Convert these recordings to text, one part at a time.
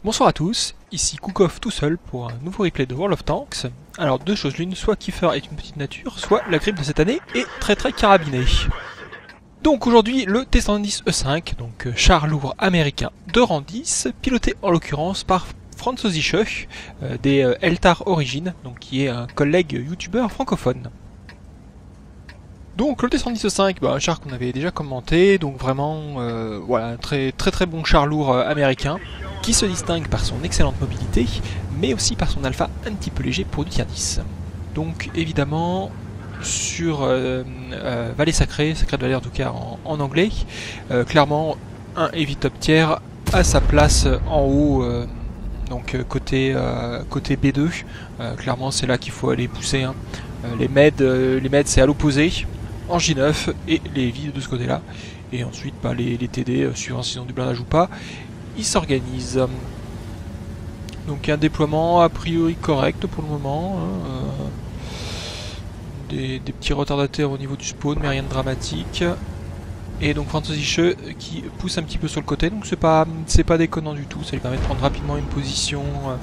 Bonsoir à tous, ici Koukov tout seul pour un nouveau replay de World of Tanks. Alors deux choses l'une, soit Kiefer est une petite nature, soit la grippe de cette année est très carabinée. Donc aujourd'hui le T-110 E5, donc char lourd américain de rang 10, piloté en l'occurrence par Franz Zische, des Eltar Origin, donc qui est un collègue youtubeur francophone. Donc le T-110 E5, un char qu'on avait déjà commenté, donc vraiment voilà, un très bon char lourd américain, qui se distingue par son excellente mobilité, mais aussi par son alpha un petit peu léger pour du tier 10. Donc évidemment, sur Vallée Sacrée, Sacrée de Vallée en tout cas en anglais, clairement un heavy top tier à sa place en haut, donc côté B2, clairement c'est là qu'il faut aller pousser. Hein. Les meds c'est à l'opposé, en J9 et les heavy de ce côté là. Et ensuite les TD, suivant s'ils ont du blindage ou pas, ils s'organisent. Donc un déploiement a priori correct pour le moment. Hein, des petits retardataires au niveau du spawn, mais rien de dramatique. Et donc Franz Zische qui pousse un petit peu sur le côté, donc c'est pas déconnant du tout. Ça lui permet de prendre rapidement une position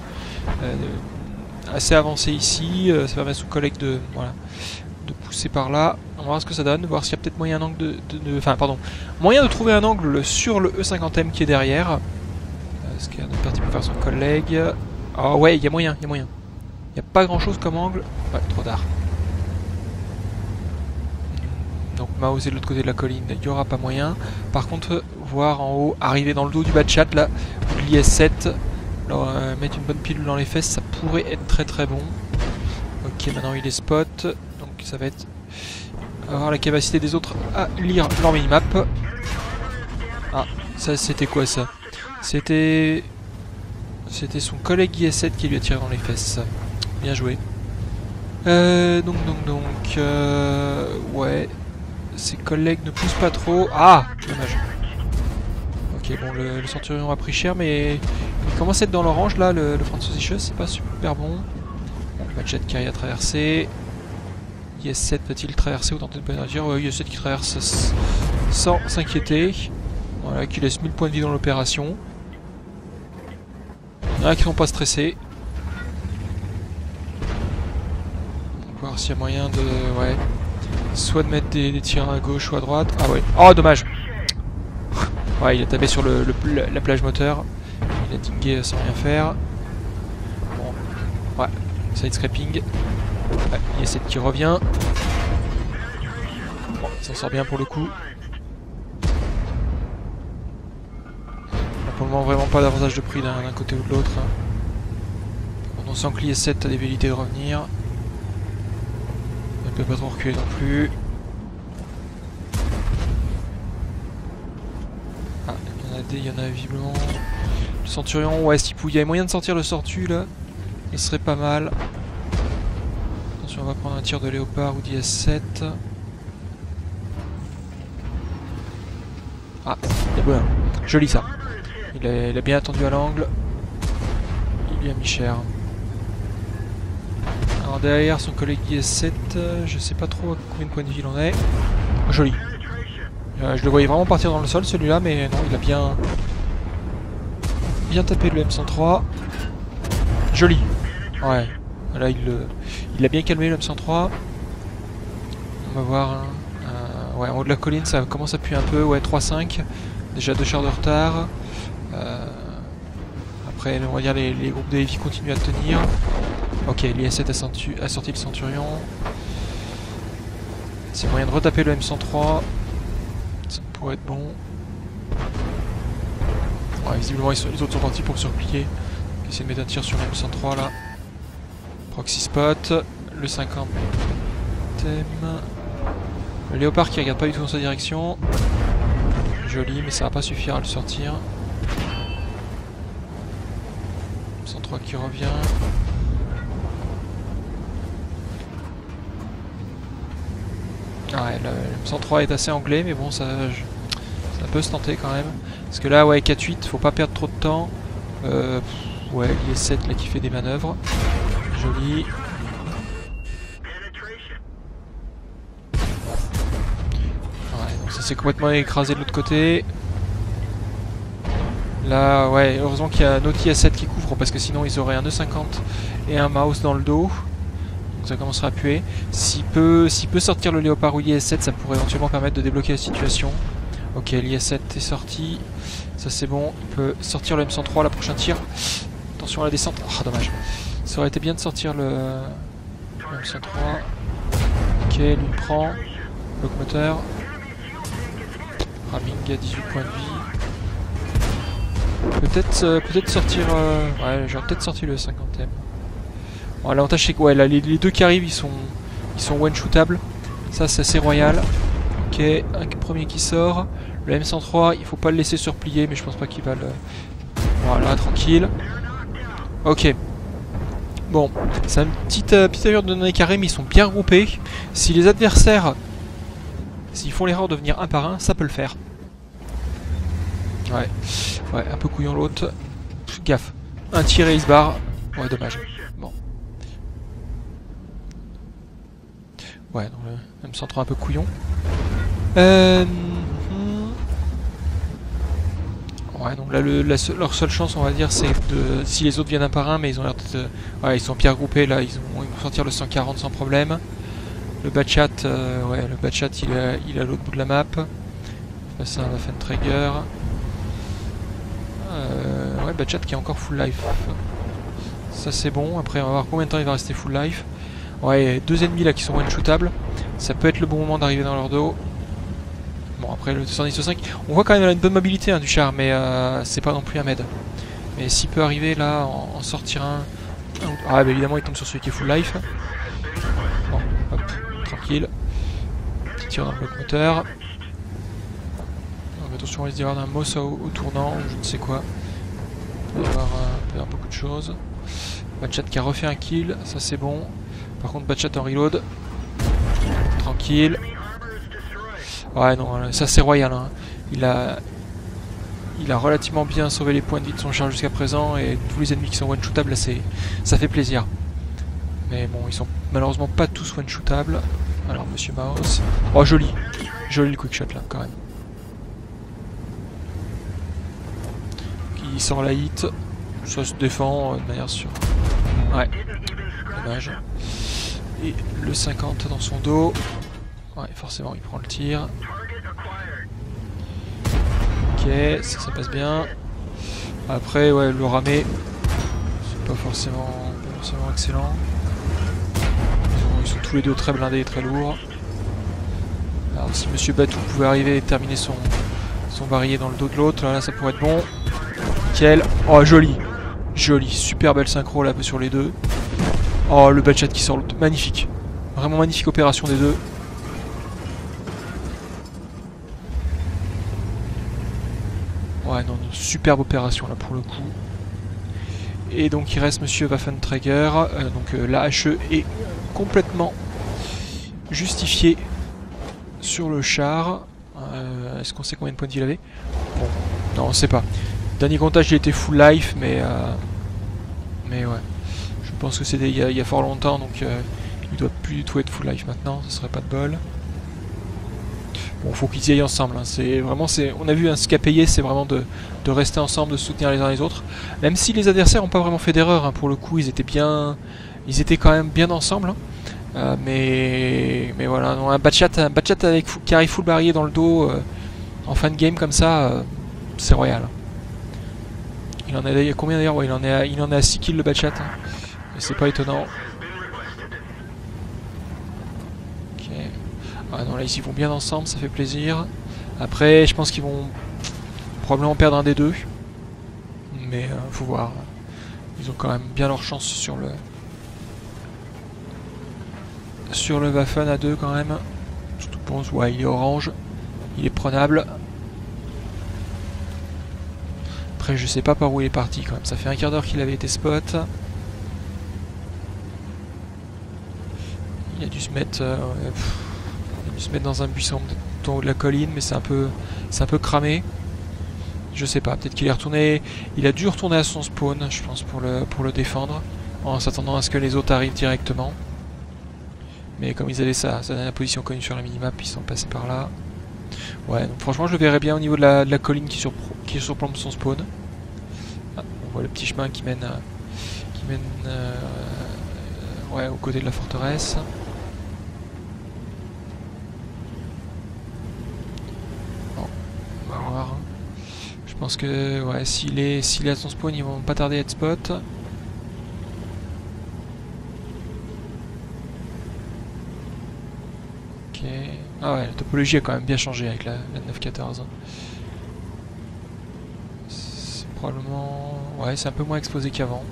assez avancée ici. Ça permet à son collègue de pousser par là. On va voir ce que ça donne, voir s'il y a peut-être moyen moyen de trouver un angle sur le E50M qui est derrière. Ce qui est parti pour faire son collègue. Ah ouais, il y a moyen. Il n'y a pas grand chose comme angle. Ouais, trop tard. Donc Mao c'est de l'autre côté de la colline, il n'y aura pas moyen. Par contre, voir en haut, arriver dans le dos du bas de chat là, l'IS-7, alors mettre une bonne pilule dans les fesses, ça pourrait être très bon. Ok, maintenant il est spot, donc ça va être avoir la capacité des autres à lire leur minimap. Ah, ça c'était quoi ça? C'était son collègue IS-7 qui lui a tiré dans les fesses. Bien joué. Ouais. Ses collègues ne poussent pas trop. Ah, dommage. Ok, bon, le Centurion a pris cher, mais il commence à être dans l'orange là, le Franz Zische, c'est pas super bon. Bon, le Badjet qui a traversé. IS-7 va-t-il traverser ou tenter de pénaliser? Ouais, IS-7 qui traverse sans s'inquiéter. Voilà, qui laisse 1000 points de vie dans l'opération. Il y en a qui sont pas stressés. On va voir s'il y a moyen de... Ouais. Soit de mettre des tirs à gauche ou à droite. Ah ouais. Oh, dommage. Ouais, il a tapé sur la plage moteur. Il a digué sans rien faire. Bon. Ouais. Side scraping. Ouais, il y a cette qui revient. Bon, il s'en sort bien pour le coup. Pour le moment, vraiment pas d'avantage de prix d'un côté ou de l'autre. On sent que l'IS-7 a des velléités de revenir. Il ne peut pas trop reculer non plus. Ah, il y en a visiblement. Le Centurion, ouais, s'il y avait moyen de sortir le Sortu là, il serait pas mal. Attention, on va prendre un tir de Léopard ou d'IS-7. Ah, c'est bon. Joli ça. Il a bien attendu à l'angle. Il lui a mis cher. Alors derrière son collègue IS-7, je sais pas trop à combien de points de vie il en est. Oh, joli. Je le voyais vraiment partir dans le sol celui-là, mais non, il a bien tapé le M103. Joli. Ouais. Là, il a bien calmé le M103. On va voir. Ouais, en haut de la colline, ça commence à puer un peu. Ouais, 3-5. Déjà 2 chars de retard. Après, on va dire les groupes de heavy continuent à tenir. Ok, l'IS-7 a sorti le Centurion. C'est moyen de retaper le M103. Ça pourrait être bon. Ouais, visiblement, les autres sont partis pour se replier. Essayer de mettre un tir sur le M103 là. Proxy spot. Le 50. Le Léopard qui regarde pas du tout dans sa direction. Joli, mais ça va pas suffire à le sortir. 103 qui revient. Ouais, le M103 est assez anglais, mais bon, ça peut se tenter quand même. Parce que là, ouais, 4-8, faut pas perdre trop de temps. Ouais, l'IS-7 là qui fait des manœuvres. Joli. Ouais, donc ça s'est complètement écrasé de l'autre côté. Là, ouais, heureusement qu'il y a un Naughty A7 qui couvre, parce que sinon ils auraient un E50 et un mouse dans le dos. Donc ça commencera à puer. S'il peut sortir le Léopard ou l'IS-7, ça pourrait éventuellement permettre de débloquer la situation. Ok, l'IS-7 est sorti. Ça c'est bon. Il peut sortir le M103 à la prochaine tir. Attention à la descente. Ah, dommage. Ça aurait été bien de sortir le M103. Ok, lui il prend. Locomoteur. Ramming à 18 points de vie. Peut-être sortir... Ouais, j'aurais peut-être sorti le 50ème. Bon, l'avantage c'est que ouais, là, les deux qui arrivent, ils sont one-shootables. Ça, c'est assez royal. Ok, un premier qui sort. Le M103, il faut pas le laisser surplier, mais je pense pas qu'il va le... Voilà, tranquille. Ok. Bon, c'est une petite allure de données carré, mais ils sont bien regroupés. Si les adversaires... S'ils font l'erreur de venir un par un, ça peut le faire. Ouais, un peu couillon l'autre. Gaffe. Un tir et il se barre. Ouais, dommage. Bon. Ouais, donc le M103 un peu couillon. Ouais, donc là, leur seule chance, on va dire, c'est de... Si les autres viennent un par un, mais ils ont l'air de... Ouais, ils sont bien regroupés, là, ils vont sortir le 140 sans problème. Le Batchat, ouais, le Batchat, il est à l'autre bout de la map. Face à un Waffenträger. Ouais, Batchat qui est encore full life. Ça c'est bon. Après on va voir combien de temps il va rester full life. Ouais, deux ennemis là qui sont one-shootables. Ça peut être le bon moment d'arriver dans leur dos. Bon, après le 210-5, on voit quand même une bonne mobilité hein, du char, mais c'est pas non plus un med. Mais s'il peut arriver là, en sortir un... Ah bah évidemment il tombe sur celui qui est full life. Bon, hop, tranquille. Petit tir dans le moteur. Attention, on risque d'y avoir un moss au tournant, ou je ne sais quoi. Il va y avoir beaucoup de choses. Batchat qui a refait un kill, ça c'est bon. Par contre, Batchat en reload. Tranquille. Ouais, non, ça c'est royal. Hein. Il a relativement bien sauvé les points de vie de son char jusqu'à présent, et tous les ennemis qui sont one-shootables, là ça fait plaisir. Mais bon, ils sont malheureusement pas tous one-shootables. Alors, Monsieur Mouse. Oh, joli. Joli le quickshot là, quand même. Il sort la hit, ça se défend de manière sûre. Ouais, dommage. Et le 50 dans son dos. Ouais, forcément, il prend le tir. Ok, ça passe bien. Après, ouais, le ramé, c'est pas forcément excellent. Ils sont tous les deux très blindés et très lourds. Alors, si Monsieur Batou pouvait arriver et terminer son barillet dans le dos de l'autre, là, ça pourrait être bon. Nickel. Oh, joli. Joli. Super belle synchro là sur les deux. Oh, le Batchat qui sort. Magnifique. Vraiment magnifique opération des deux. Ouais, non, superbe opération là pour le coup. Et donc il reste Monsieur Waffenträger. Donc la HE est complètement justifiée sur le char. Est-ce qu'on sait combien de points de vie il avait? Bon, non, on sait pas. Dernier comptage il était full life, mais ouais, je pense que c'était il y a fort longtemps, donc il doit plus du tout être full life maintenant, ce serait pas de bol. Bon, faut qu'ils y aillent ensemble, hein. C'est vraiment, on a vu ce qu'a payé, c'est vraiment de rester ensemble, de se soutenir les uns les autres. Même si les adversaires n'ont pas vraiment fait d'erreur, hein, pour le coup, ils étaient quand même bien ensemble. Hein. Mais voilà, non, un Batchat qui arrive full barrier dans le dos en fin de game comme ça, c'est royal. Il en a combien d'ailleurs? Ouais, il en est à 6 kills le Batchat. Hein. Et c'est pas étonnant. Ok. Ah non, là ils vont bien ensemble, ça fait plaisir. Après, je pense qu'ils vont probablement perdre un des deux. Mais faut voir. Ils ont quand même bien leur chance sur le Waffen à 2 quand même. Surtout pour ce... Ouais, il est orange. Il est prenable. Après, je sais pas par où il est parti quand même. Ça fait un quart d'heure qu'il avait été spot. Il a dû se mettre, dans un buisson tout en haut de la colline, mais c'est un peu cramé. Je sais pas. Peut-être qu'il est retourné. Il a dû retourner à son spawn, je pense, pour le défendre, en s'attendant à ce que les autres arrivent directement. Mais comme ils avaient sa dernière position connue sur la minimap, ils sont passés par là. Ouais, donc franchement je le verrais bien au niveau de la colline qui surplombe son spawn. on voit le petit chemin qui mène, ouais, au côté de la forteresse. Bon, on va voir. Je pense que ouais, s'il est à son spawn, ils vont pas tarder à être spot. Ok. Ah ouais, la topologie a quand même bien changé avec la 9.14. C'est probablement... Ouais, c'est un peu moins exposé qu'avant.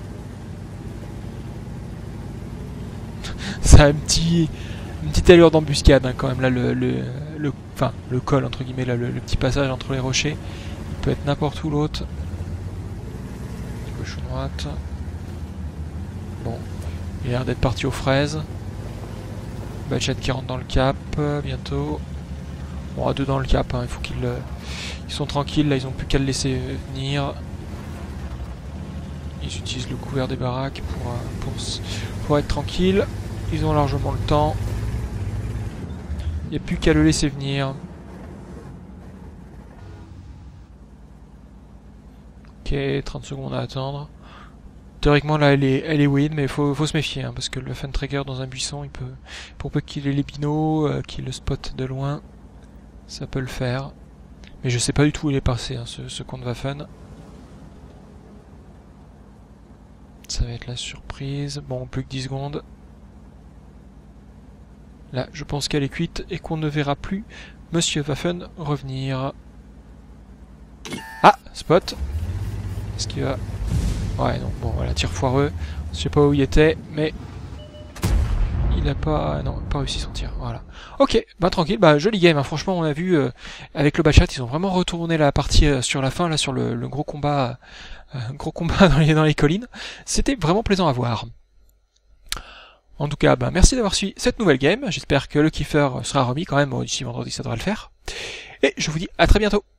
Ça a une petite allure d'embuscade hein, quand même là, enfin, le col entre guillemets, là, le petit passage entre les rochers. Il peut être n'importe où l'autre. Gauche ou droite. Bon, il a l'air d'être parti aux fraises. Batchat qui rentre dans le cap bientôt. Bon, à deux dans le cap, hein, il faut qu'ils ils sont tranquilles, là ils ont plus qu'à le laisser venir. Ils utilisent le couvert des baraques pour être tranquilles. Ils ont largement le temps. Il n'y a plus qu'à le laisser venir. Ok, 30 secondes à attendre. Théoriquement là elle est win, mais faut se méfier hein, parce que le Fun Tracker dans un buisson, il peut, pour peu qu'il ait les binots, qu'il le spot de loin, ça peut le faire. Mais je sais pas du tout où il est passé hein, ce compte Waffen. Ça va être la surprise. Bon, plus que 10 secondes. Là, je pense qu'elle est cuite et qu'on ne verra plus Monsieur Waffen revenir. Ah, spot. Est-ce qu'il va... Ouais, non, bon, voilà, tir foireux. Je sais pas où il était, mais... Il a pas... Non, pas réussi son tir, voilà. Ok, bah tranquille, bah joli game, hein. Franchement, on a vu, avec le Batchat, ils ont vraiment retourné la partie sur la fin, là, sur le gros combat dans les collines. C'était vraiment plaisant à voir. En tout cas, bah, merci d'avoir suivi cette nouvelle game. J'espère que le kiffer sera remis quand même. D'ici vendredi, ça devrait le faire. Et je vous dis à très bientôt.